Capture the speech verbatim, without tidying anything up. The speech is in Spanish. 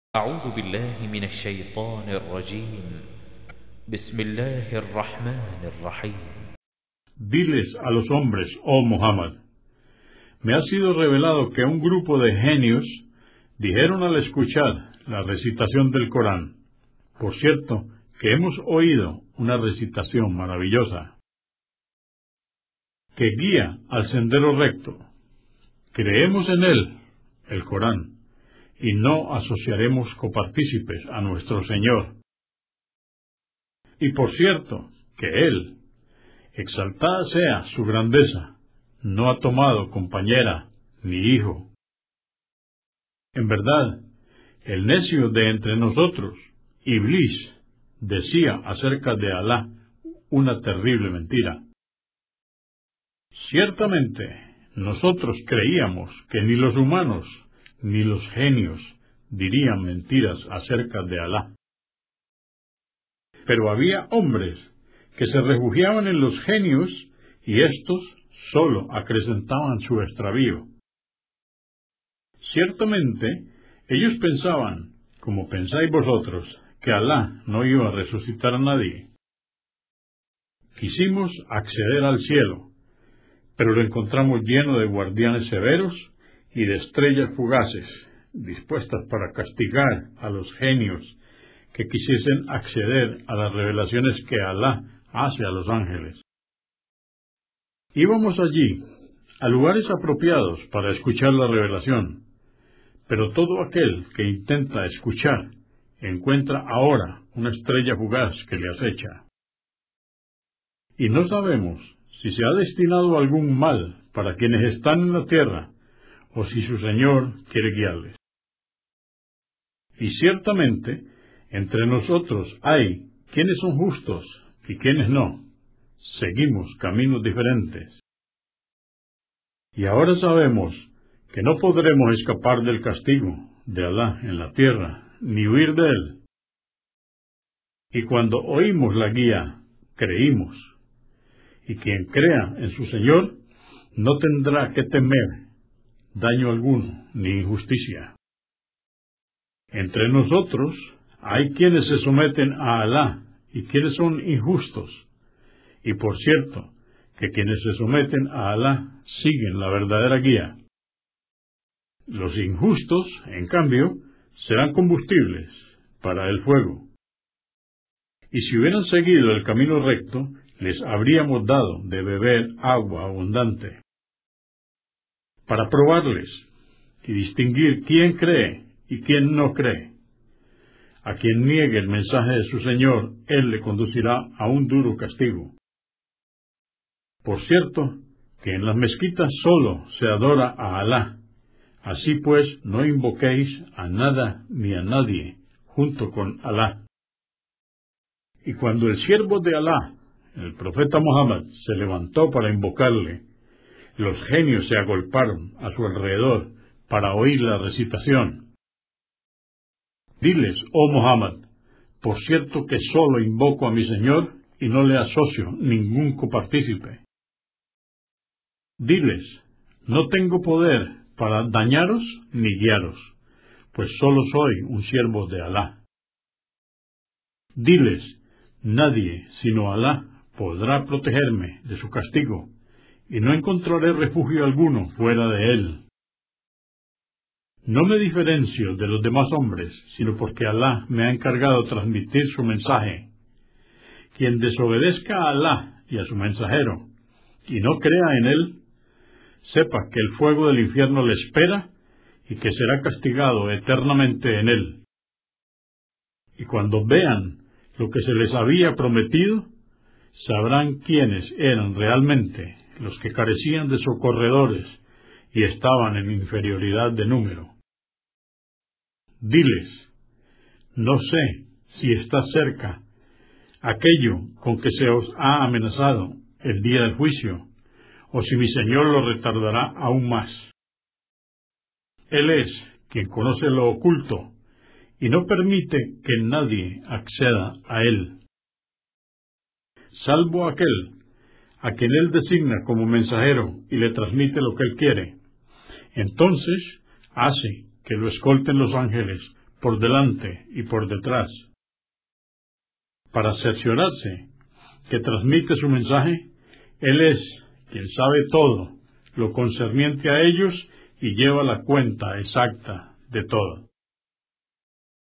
أعوذ بالله من الشيطان الرجيم بسم الله الرحمن الرحيم. Diles a los hombres, oh Muhammad, me ha sido revelado que un grupo de genios dijeron al escuchar la recitación del Corán: por cierto, que hemos oído una recitación maravillosa que guía al sendero recto. Creemos en él, el Corán, y no asociaremos copartícipes a nuestro Señor. Y por cierto, que Él, exaltada sea su grandeza, no ha tomado compañera ni hijo. En verdad, el necio de entre nosotros, Iblis, decía acerca de Alá una terrible mentira. Ciertamente, nosotros creíamos que ni los humanos ni los genios dirían mentiras acerca de Alá. Pero había hombres que se refugiaban en los genios y éstos sólo acrecentaban su extravío. Ciertamente, ellos pensaban, como pensáis vosotros, que Alá no iba a resucitar a nadie. Quisimos acceder al cielo, pero lo encontramos lleno de guardianes severos y de estrellas fugaces, dispuestas para castigar a los genios que quisiesen acceder a las revelaciones que Alá hace a los ángeles. Íbamos allí, a lugares apropiados para escuchar la revelación, pero todo aquel que intenta escuchar encuentra ahora una estrella fugaz que le acecha. Y no sabemos si se ha destinado algún mal para quienes están en la tierra, o si su Señor quiere guiarles. Y ciertamente, entre nosotros hay quienes son justos y quienes no. Seguimos caminos diferentes. Y ahora sabemos que no podremos escapar del castigo de Alá en la tierra, ni huir de él. Y cuando oímos la guía, creímos. Y quien crea en su Señor no tendrá que temer daño alguno ni injusticia. Entre nosotros hay quienes se someten a Alá y quienes son injustos, y por cierto, que quienes se someten a Alá siguen la verdadera guía. Los injustos, en cambio, serán combustibles para el fuego. Y si hubieran seguido el camino recto, les habríamos dado de beber agua abundante, para probarles y distinguir quién cree y quién no cree. A quien niegue el mensaje de su Señor, Él le conducirá a un duro castigo. Por cierto, que en las mezquitas solo se adora a Alá. Así pues, no invoquéis a nada ni a nadie junto con Alá. Y cuando el siervo de Alá, el profeta Muhammad, se levantó para invocarle, los genios se agolparon a su alrededor para oír la recitación. Diles, oh Muhammad, por cierto que solo invoco a mi Señor y no le asocio ningún copartícipe. Diles, no tengo poder para dañaros ni guiaros, pues solo soy un siervo de Alá. Diles, nadie sino Alá podrá protegerme de su castigo, y no encontraré refugio alguno fuera de él. No me diferencio de los demás hombres, sino porque Alá me ha encargado transmitir su mensaje. Quien desobedezca a Alá y a su mensajero, y no crea en él, sepa que el fuego del infierno le espera y que será castigado eternamente en él. Y cuando vean lo que se les había prometido, sabrán quiénes eran realmente los que carecían de socorredores y estaban en inferioridad de número. Diles, no sé si está cerca aquello con que se os ha amenazado el día del juicio, o si mi Señor lo retardará aún más. Él es quien conoce lo oculto y no permite que nadie acceda a él, salvo aquel a quien él designa como mensajero y le transmite lo que él quiere. Entonces hace que lo escolten los ángeles por delante y por detrás, para cerciorarse que transmite su mensaje. Él es quien sabe todo lo concerniente a ellos y lleva la cuenta exacta de todo.